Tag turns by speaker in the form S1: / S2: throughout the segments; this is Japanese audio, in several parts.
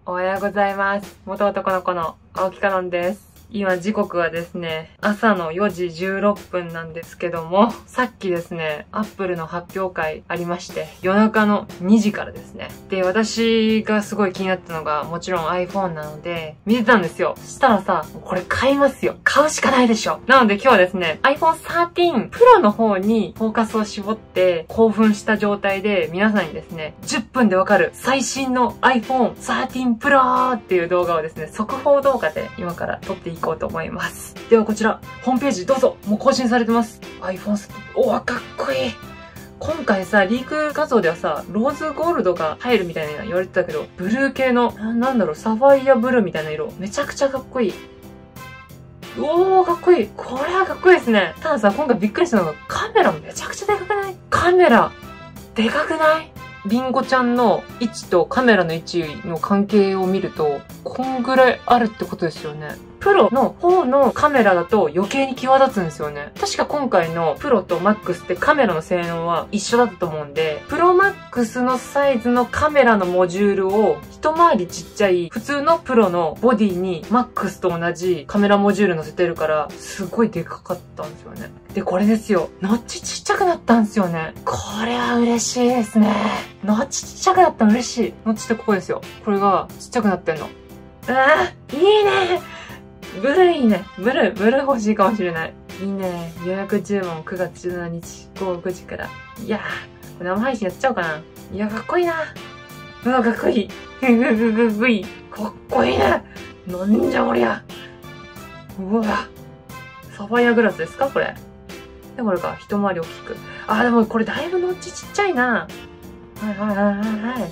S1: おはようございます。元男の子の青木かのんです。今時刻はですね、朝の4時16分なんですけども、さっきですね、アップルの発表会ありまして、夜中の2時からですね。で、私がすごい気になったのが、もちろん iPhone なので、見てたんですよ。そしたらさ、これ買いますよ。買うしかないでしょ。なので今日はですね、iPhone 13 Pro の方にフォーカスを絞って興奮した状態で皆さんにですね、10分でわかる最新の iPhone 13 Pro っていう動画をですね、速報動画で今から撮っていこうと思います。ではこちら、ホームページどうぞ。もう更新されてます。iPhone おわ、かっこいい。今回さ、リーク画像ではさ、ローズゴールドが入るみたいな言われてたけど、ブルー系の、なんだろう、サファイアブルーみたいな色。めちゃくちゃかっこいい。おー、かっこいい。これはかっこいいですね。たださ、今回びっくりしたのが、カメラめちゃくちゃでかくない？カメラ、でかくない？リンゴちゃんの位置とカメラの位置の関係を見ると、こんぐらいあるってことですよね。プロの方のカメラだと余計に際立つんですよね。確か今回のプロとマックスってカメラの性能は一緒だったと思うんで、プロマックスのサイズのカメラのモジュールを一回りちっちゃい普通のプロのボディにマックスと同じカメラモジュール乗せてるから、すごいでかかったんですよね。で、これですよ。ノッチちっちゃくなったんですよね。これは嬉しいですね。ノッチちっちゃくなったの嬉しい。ノッチってここですよ。これがちっちゃくなってんの。いいね。ブルーいいね。ブルー欲しいかもしれない。いいね。予約注文9月17日午後9時から。いやー、これ生配信やっちゃおうかな。いや、かっこいいな。うわ、かっこいい。かっこいい。かっこいいね。なんじゃこりゃ。うわ。サファイアグラスですかこれ。で、これか。一回り大きく。あ、でもこれだいぶノッチちっちゃいな。はい。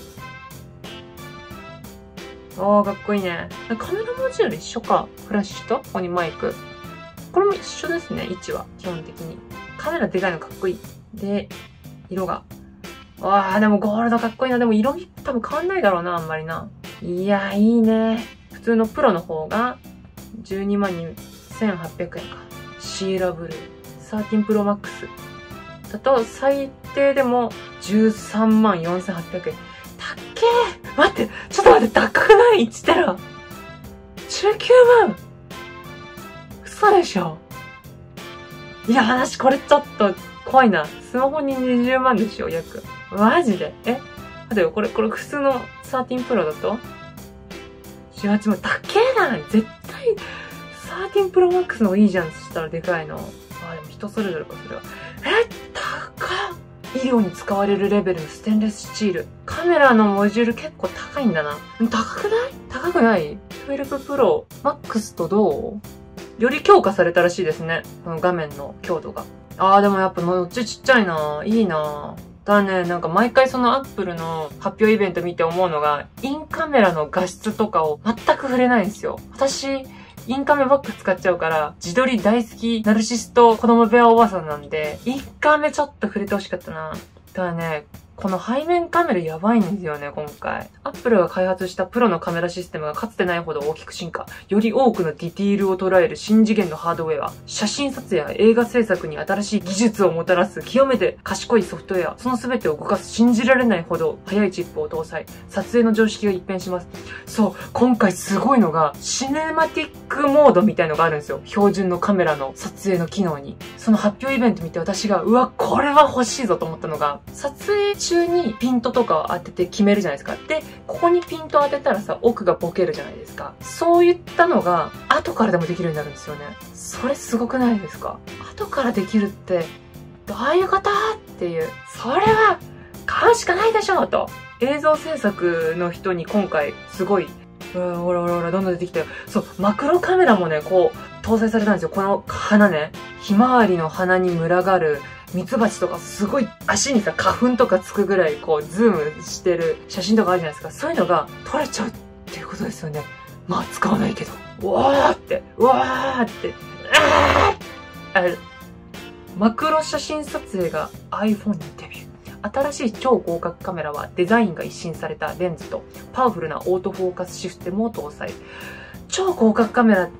S1: おー、かっこいいね。カメラモジュール一緒か。フラッシュと、ここにマイク。これも一緒ですね、位置は。基本的に。カメラでかいのかっこいい。で、色が。わー、でもゴールドかっこいいな。でも色味多分変わんないだろうな、あんまりな。いやー、いいね。普通のプロの方が、122,800円か。シーラブルー。13 Pro Max。だと、最低でも134,800円。たっけー。待って、ちょっと待って、高くない ?1 テラ。19万。嘘でしょ。いや、話これちょっと怖いな。スマホに20万でしょ、約。マジで。待てよ、これ普通の13 Pro だと18万。高えな。絶対、13 Pro Max の方がいいじゃん。そしたらでかいの。でも人それぞれか、それは。高っ。医療に使われるレベルのステンレススチール。カメラのモジュール結構高いんだな。高くない ?12 Pro Max とどう？より強化されたらしいですね。この画面の強度が。でもやっぱノッチちっちゃいな。いいな。ただね、なんか毎回そのアップルの発表イベント見て思うのが、インカメラの画質とかを全く触れないんですよ。私、インカメばっか使っちゃうから、自撮り大好きナルシスト子供部屋おばさんなんで、インカメちょっと触れてほしかったな。ただね、この背面カメラやばいんですよね、今回。アップルが開発したプロのカメラシステムがかつてないほど大きく進化。より多くのディティールを捉える新次元のハードウェア。写真撮影や映画制作に新しい技術をもたらす極めて賢いソフトウェア。その全てを動かす信じられないほど速いチップを搭載。撮影の常識が一変します。そう、今回すごいのが、シネマティックモードみたいのがあるんですよ。標準のカメラの撮影の機能に。その発表イベント見て私が、うわ、これは欲しいぞと思ったのが、撮影中にピントとかを当てて決めるじゃないですか。で、ここにピントを当てたらさ、奥がボケるじゃないですか。そういったのが、後からでもできるようになるんですよね。それすごくないですか？後からできるって、どういうことっていう。それは、買うしかないでしょと。映像制作の人に今回、すごい、ほら、どんどん出てきたよ。そう、マクロカメラもね、こう、搭載されたんですよ。この花ね。ひまわりの花に群がる、ミツバチとかすごい足にさ、花粉とかつくぐらいこう、ズームしてる写真とかあるじゃないですか。そういうのが撮れちゃうっていうことですよね。まあ、使わないけど。うわーって、マクロ写真撮影が iPhone にデビュー。新しい超広角カメラはデザインが一新されたレンズとパワフルなオートフォーカスシステムを搭載。超広角カメラって、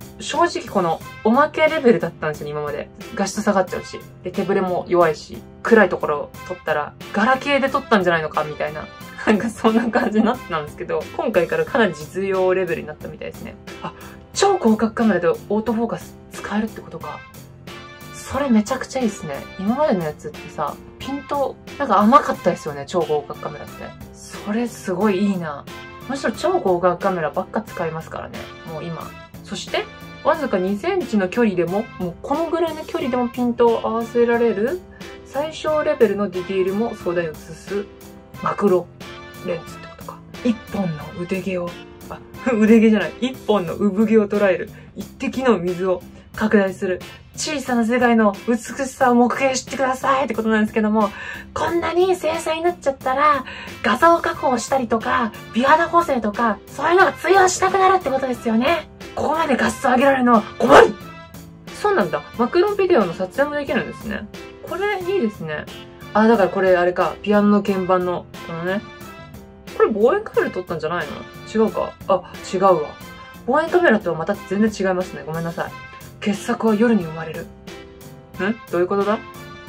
S1: 正直このおまけレベルだったんですよね、今まで。画質下がっちゃうし。で、手ブレも弱いし、暗いところを撮ったら、ガラケーで撮ったんじゃないのか、みたいな。 なんかそんな感じになってたんですけど、今回からかなり実用レベルになったみたいですね。あ、超広角カメラでオートフォーカス使えるってことか。それめちゃくちゃいいですね。今までのやつってさ、ピント、なんか甘かったですよね、超広角カメラって。それすごいいいな。むしろ超広角カメラばっか使いますからね、もう今。そして、わずか2センチの距離でも、もうこのぐらいの距離でもピントを合わせられる、最小レベルのディティールも壮大に映すマクロレンズってことか。一本の腕毛を、腕毛じゃない、一本の産毛を捉える、一滴の水を拡大する、小さな世界の美しさを目撃してくださいってことなんですけども、こんなに精細になっちゃったら、画像加工したりとか、美肌補正とか、そういうのが通用しなくなるってことですよね。ここまで画質を上げられるのは困る。そうなんだ。マクロビデオの撮影もできるんですね。これいいですね。あ、だからこれあれか、ピアノの鍵盤の、このね。これ望遠カメラで撮ったんじゃないの？違うか。あ、違うわ。望遠カメラとはまた全然違いますね。ごめんなさい。傑作は夜に生まれる。どういうことだ？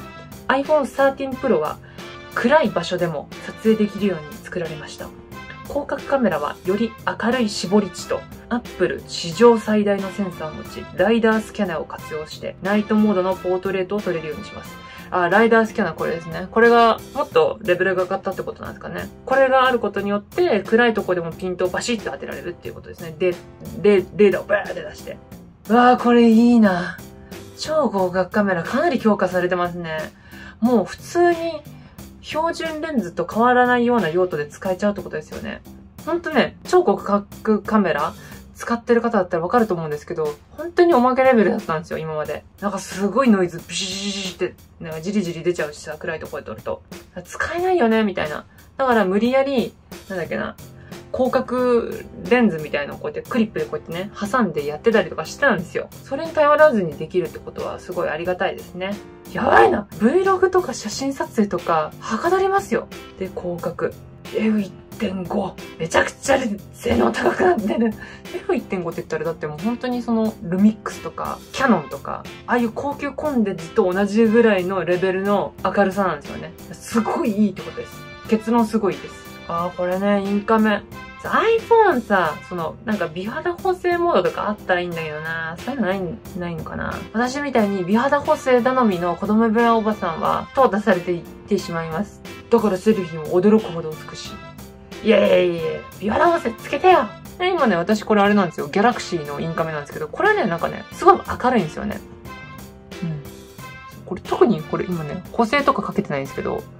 S1: iPhone 13 Pro は暗い場所でも撮影できるように作られました。広角カメラはより明るい絞り値と Apple 史上最大のセンサーを持ち、ライダースキャナーを活用してナイトモードのポートレートを撮れるようにします。あ、ライダースキャナーこれですね。これがもっとレベルが上がったってことなんですかね。これがあることによって暗いとこでもピントをバシッと当てられるっていうことですね。で、レーダーをバーって出して。うわー、これいいな。超広角カメラかなり強化されてますね。もう普通に標準レンズと変わらないような用途で使えちゃうってことですよね。ほんとね、超広角カメラ使ってる方だったらわかると思うんですけど、本当におまけレベルだったんですよ、今まで。なんかすごいノイズ、ビシシシって、なんかジリジリ出ちゃうしさ、暗いとこで撮ると。使えないよね、みたいな。だから無理やり、なんだっけな、広角レンズみたいなのをこうやってクリップでこうやってね、挟んでやってたりとかしてたんですよ。それに頼らずにできるってことはすごいありがたいですね。やばいな。Vlog とか写真撮影とか、はかどりますよ。で、広角。F1.5。めちゃくちゃ性能高くなってる。F1.5 って言ったらだってもう本当にそのルミックスとか、キャノンとか、ああいう高級コンデンツと同じぐらいのレベルの明るさなんですよね。すごいいいってことです。結論すごいです。ああ、これね、インカメ。iPhone さ、なんか美肌補正モードとかあったらいいんだけどな。そういうのないのかな。私みたいに美肌補正頼みの子供部屋おばさんは、淘汰されていってしまいます。だからセルフィーも驚くほど美しい。いやいやいや、美肌補正つけてよ。今ね、私これあれなんですよ。ギャラクシーのインカメなんですけど、これはね、なんかね、すごい明るいんですよね。うん。これ特にこれ今ね、補正とかかけてないんですけど、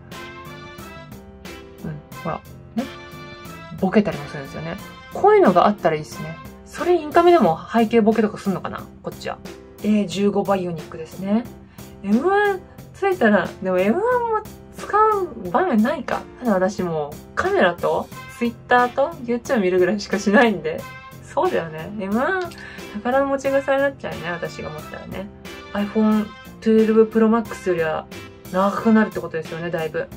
S1: ほら。ね。ボケたりもするんですよね。こういうのがあったらいいですね。それインカメでも背景ボケとかすんのかなこっちは。15バイオニックですね。M1 ついたら、でも M1 も使う場面ないか。ただ私もうカメラと Twitter と YouTube 見るぐらいしかしないんで。そうだよね。M1 宝持ち腐りになっちゃうね。私が持ったらね。iPhone 12 Pro Max よりは長くなるってことですよね、だいぶ。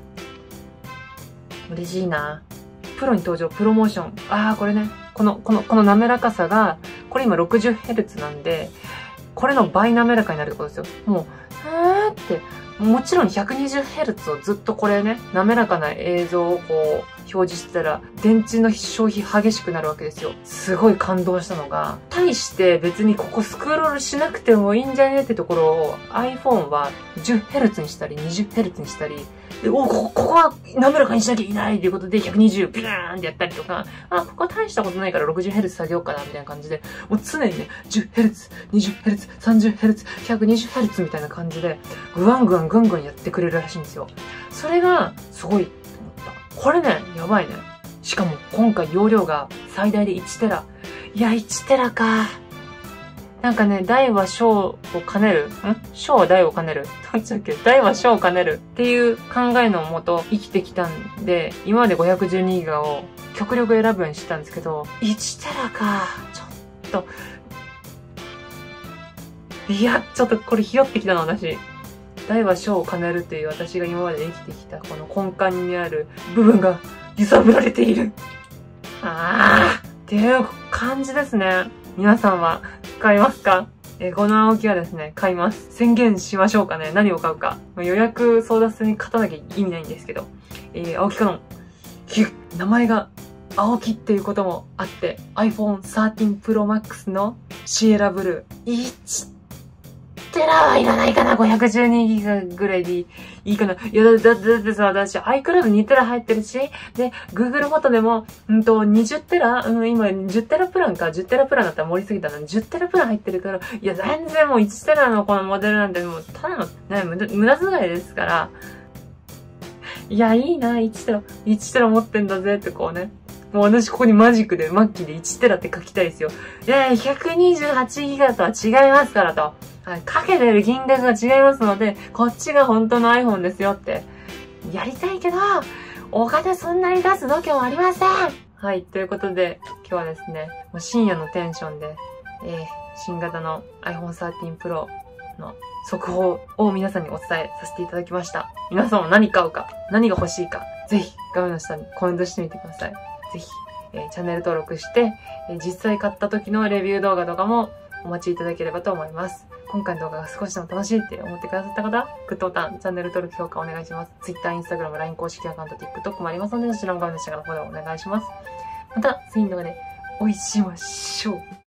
S1: 嬉しいな。プロに登場、プロモーション。ああ、これね。この滑らかさが、これ今 60Hz なんで、これの倍滑らかになるってことですよ。もう、って、もちろん 120Hz をずっとこれね、滑らかな映像をこう、表示してたら、電池の消費激しくなるわけですよ。すごい感動したのが、対して別にここスクロールしなくてもいいんじゃねってところを iPhone は 10Hz にしたり 20Hz にしたり、ここは滑らかにしなきゃいけないということで120ピューンってやったりとか、ここは大したことないから 60Hz 下げようかなみたいな感じで、もう常にね、10Hz、20Hz、30Hz、120Hz みたいな感じで、ぐんぐんやってくれるらしいんですよ。それが、すごいと思った。これね、やばいね。しかも今回容量が最大で1テラ。いや、1テラか。なんかね、大は小を兼ねる小は大を兼ねるどっちだっけ大は小を兼ねるっていう考えのもと生きてきたんで、今まで512ギガを極力選ぶようにしてたんですけど、1テラか。ちょっと。いや、ちょっとこれひよってきたな、私。大は小を兼ねるっていう私が今まで生きてきたこの根幹にある部分が揺さぶられている。っていう感じですね。皆さんは買いますか？この青木はですね、買います。宣言しましょうかね。何を買うか。予約争奪戦に勝たなきゃ意味ないんですけど。青木かのん、 名前が青木っていうこともあって、iPhone 13 Pro Max のシエラブルー。1テラはいらないかな ?512 ギガぐらいでいいかな。いや、だってさ、私 iCloud2 テラ入ってるし、で、Google フォトでも、20テラ今10テラプランか。10テラプランだったら盛りすぎたな。10テラプラン入ってるから、いや、全然もう1テラのこのモデルなんてもう、ただの、ね、無駄遣いですから。いや、いいな、1テラ持ってんだぜってこうね。もう私ここにマジックで末期で1テラって書きたいですよ。いや、128ギガとは違いますからと。はい、かけてる金額が違いますので、こっちが本当の iPhone ですよって。やりたいけど、お金そんなに出す度胸はありません。はい、ということで、今日はですね、もう深夜のテンションで、新型の iPhone 13 Pro の速報を皆さんにお伝えさせていただきました。皆さんも何買うか、何が欲しいか、ぜひ画面の下にコメントしてみてください。ぜひ、チャンネル登録して、実際買った時のレビュー動画とかもお待ちいただければと思います。今回の動画が少しでも楽しいって思ってくださった方は、グッドボタン、チャンネル登録、評価お願いします。Twitter、Instagram、LINE 公式アカウント、TikTok もありますので、そちらも画面の下からフォローお願いします。また、次の動画でお会いしましょう。